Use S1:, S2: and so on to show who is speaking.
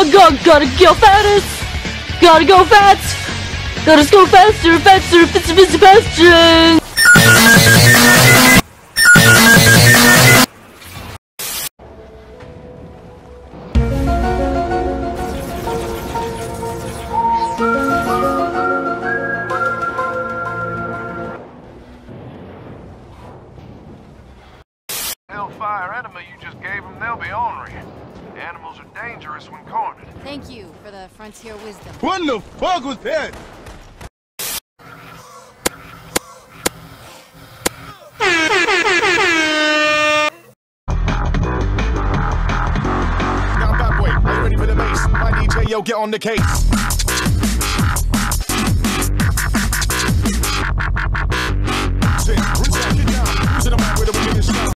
S1: Gotta go fast. Gotta go fast. Gotta go faster, faster, faster, faster.
S2: Hellfire enema you just gave them, they'll be ornery. Animals are dangerous when cornered.
S3: Thank you for the frontier wisdom.
S4: What the fuck was that?
S5: Now, bad boy, are you ready for the bass? My DJ, yo, get on the case.